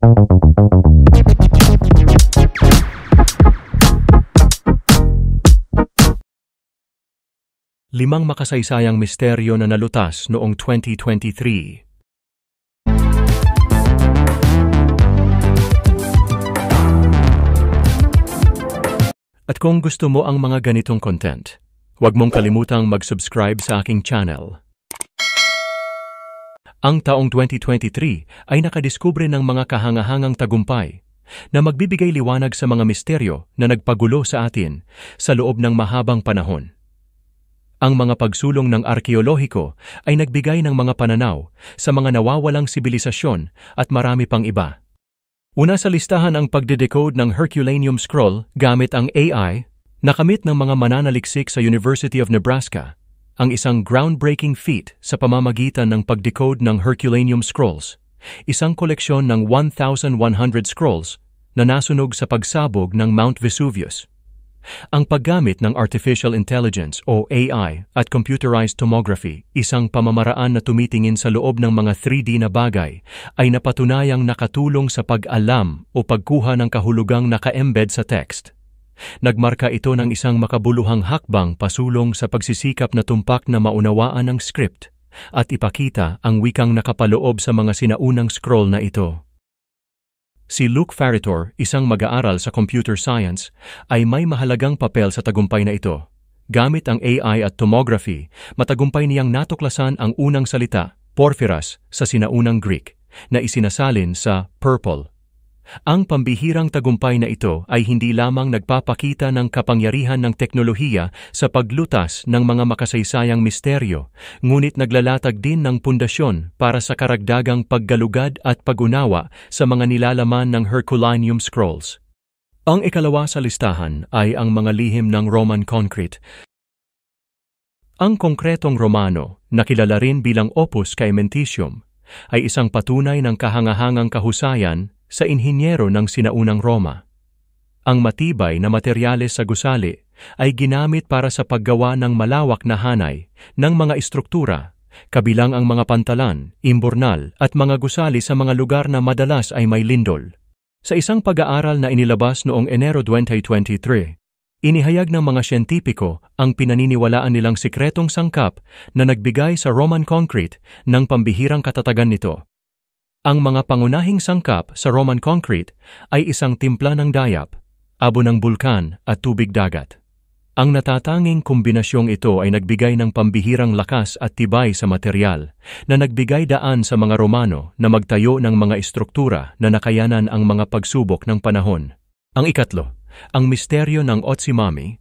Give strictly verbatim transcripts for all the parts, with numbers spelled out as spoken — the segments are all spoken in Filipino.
Limang makasaysayang misteryo na nalutas noong twenty twenty-three. At kung gusto mo ang mga ganitong content, huwag mong kalimutang mag-subscribe sa aking channel. Ang taong twenty twenty-three ay nakadiskubre ng mga kahangahangang tagumpay na magbibigay liwanag sa mga misteryo na nagpagulo sa atin sa loob ng mahabang panahon. Ang mga pagsulong ng arkeolohiko ay nagbigay ng mga pananaw sa mga nawawalang sibilisasyon at marami pang iba. Una sa listahan ang pagde-decode ng Herculaneum Scroll gamit ang A I, nakamit ng mga mananaliksik sa University of Nebraska, ang isang groundbreaking feat sa pamamagitan ng pag-decode ng Herculaneum Scrolls, isang koleksyon ng one thousand one hundred scrolls na nasunog sa pagsabog ng Mount Vesuvius. Ang paggamit ng Artificial Intelligence o A I at Computerized Tomography, isang pamamaraan na tumitingin sa loob ng mga three D na bagay, ay napatunayang nakatulong sa pag-alam o pagkuha ng kahulugang naka-embed sa text. Nagmarka ito ng isang makabuluhang hakbang pasulong sa pagsisikap na tumpak na maunawaan ang script at ipakita ang wikang nakapaloob sa mga sinaunang scroll na ito. Si Luke Farritor, isang mag-aaral sa computer science, ay may mahalagang papel sa tagumpay na ito. Gamit ang A I at tomography, matagumpay niyang natuklasan ang unang salita, porphyras, sa sinaunang Greek, na isinasalin sa purple. Ang pambihirang tagumpay na ito ay hindi lamang nagpapakita ng kapangyarihan ng teknolohiya sa paglutas ng mga makasaysayang misteryo, ngunit naglalatag din ng pundasyon para sa karagdagang paggalugad at pag-unawa sa mga nilalaman ng Herculaneum Scrolls. Ang ikalawa sa listahan ay ang mga lihim ng Roman concrete. Ang konkretong Romano, na kilala rin bilang Opus Caementicium, ay isang patunay ng kahangahangang kahusayan sa inhinyero ng sinaunang Roma. Ang matibay na materyales sa gusali ay ginamit para sa paggawa ng malawak na hanay ng mga estruktura, kabilang ang mga pantalan, imburnal at mga gusali sa mga lugar na madalas ay may lindol. Sa isang pag-aaral na inilabas noong Enero twenty twenty-three, inihayag ng mga siyentipiko ang pinaniniwalaan nilang sikretong sangkap na nagbigay sa Roman concrete ng pambihirang katatagan nito. Ang mga pangunahing sangkap sa Roman concrete ay isang timpla ng dayap, abo ng bulkan at tubig dagat. Ang natatanging kombinasyong ito ay nagbigay ng pambihirang lakas at tibay sa material na nagbigay daan sa mga Romano na magtayo ng mga estruktura na nakayanan ang mga pagsubok ng panahon. Ang ikatlo, ang misteryo ng Otzi-Mami.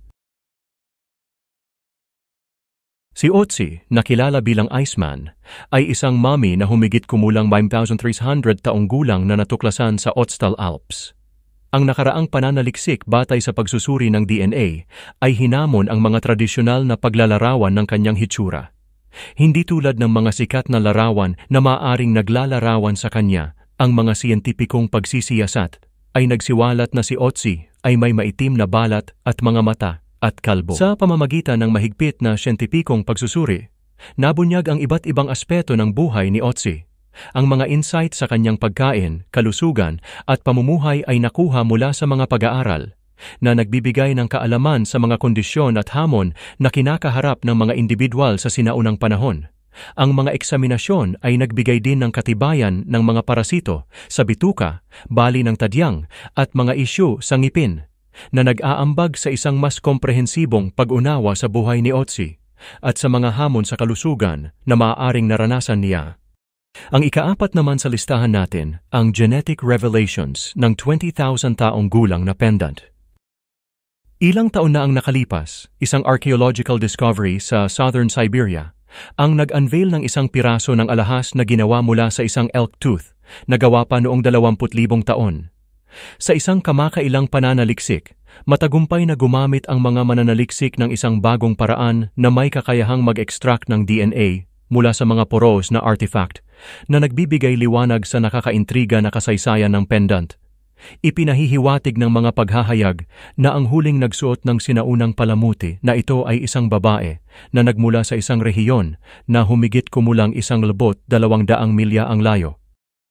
Si Otzi, na kilala bilang Iceman, ay isang mummy na humigit kumulang one thousand three hundred taong gulang na natuklasan sa Ötztal Alps. Ang nakaraang pananaliksik batay sa pagsusuri ng D N A ay hinamon ang mga tradisyonal na paglalarawan ng kanyang hitsura. Hindi tulad ng mga sikat na larawan na maaaring naglalarawan sa kanya, ang mga siyentipikong pagsisiyasat ay nagsiwalat na si Otzi ay may maitim na balat at mga mata at kalbo. Sa pamamagitan ng mahigpit na siyentipikong pagsusuri, nabunyag ang iba't ibang aspeto ng buhay ni Otzi. Ang mga insight sa kanyang pagkain, kalusugan at pamumuhay ay nakuha mula sa mga pag-aaral na nagbibigay ng kaalaman sa mga kondisyon at hamon na kinakaharap ng mga individual sa sinaunang panahon. Ang mga eksaminasyon ay nagbigay din ng katibayan ng mga parasito sa bituka, bali ng tadyang at mga isyu sa ngipin, na nag-aambag sa isang mas komprehensibong pag-unawa sa buhay ni Otzi at sa mga hamon sa kalusugan na maaaring naranasan niya. Ang ikaapat naman sa listahan natin, ang genetic revelations ng twenty thousand taong gulang na pendant. Ilang taon na ang nakalipas, isang archaeological discovery sa Southern Siberia ang nag-unveil ng isang piraso ng alahas na ginawa mula sa isang elk tooth na gawa pa noong dalawampu't libong taon. Sa isang kamakailang pananaliksik, matagumpay na gumamit ang mga mananaliksik ng isang bagong paraan na may kakayahang mag-extract ng D N A mula sa mga poros na artifact na nagbibigay liwanag sa nakakaintriga na kasaysayan ng pendant. Ipinahihiwatig ng mga paghahayag na ang huling nagsuot ng sinaunang palamuti na ito ay isang babae na nagmula sa isang rehiyon na humigit kumulang isang labot dalawang daang milya ang layo.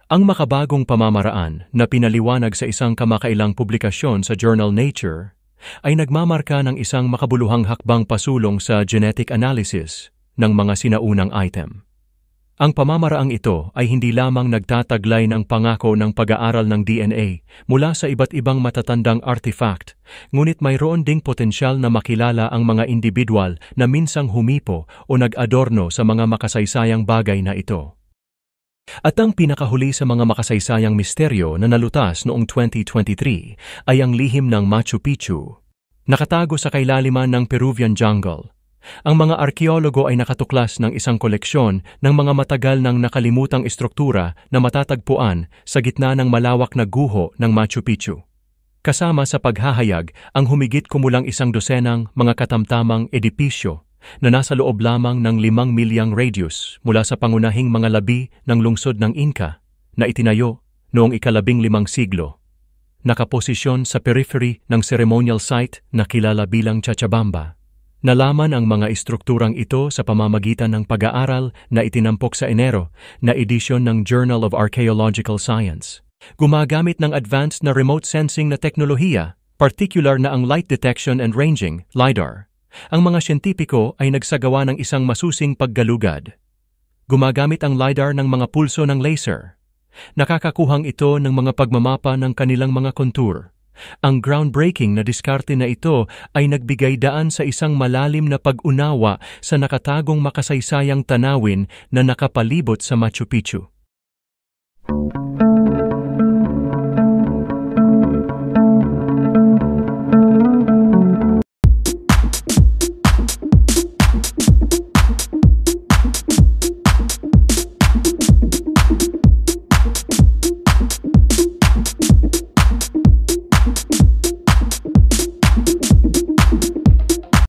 Ang makabagong pamamaraan na pinaliwanag sa isang kamakailang publikasyon sa journal Nature ay nagmamarka ng isang makabuluhang hakbang pasulong sa genetic analysis ng mga sinaunang item. Ang pamamaraang ito ay hindi lamang nagtataglay ng pangako ng pag-aaral ng D N A mula sa iba't ibang matatandang artifact, ngunit mayroon ding potensyal na makilala ang mga individual na minsang humipo o nag-adorno sa mga makasaysayang bagay na ito. At ang pinakahuli sa mga makasaysayang misteryo na nalutas noong twenty twenty-three ay ang lihim ng Machu Picchu, nakatago sa kailaliman ng Peruvian jungle. Ang mga arkeologo ay nakatuklas ng isang koleksyon ng mga matagal nang nakalimutang estruktura na matatagpuan sa gitna ng malawak na guho ng Machu Picchu. Kasama sa paghahayag ang humigit kumulang isang dosenang mga katamtamang edipisyo na nasa loob lamang ng limang milyang radius mula sa pangunahing mga labi ng lungsod ng Inca na itinayo noong ikalabing limang siglo. Nakaposisyon sa periphery ng ceremonial site na kilala bilang Cachabamba. Nalaman ang mga estrukturang ito sa pamamagitan ng pag-aaral na itinampok sa Enero na edisyon ng Journal of Archaeological Science. Gumagamit ng advanced na remote sensing na teknolohiya, particular na ang light detection and ranging, LiDAR. Ang mga siyentipiko ay nagsagawa ng isang masusing paggalugad. Gumagamit ang LiDAR ng mga pulso ng laser. Nakakakuhang ito ng mga pagmamapa ng kanilang mga kontur. Ang groundbreaking na diskarte na ito ay nagbigay daan sa isang malalim na pag-unawa sa nakatagong makasaysayang tanawin na nakapalibot sa Machu Picchu.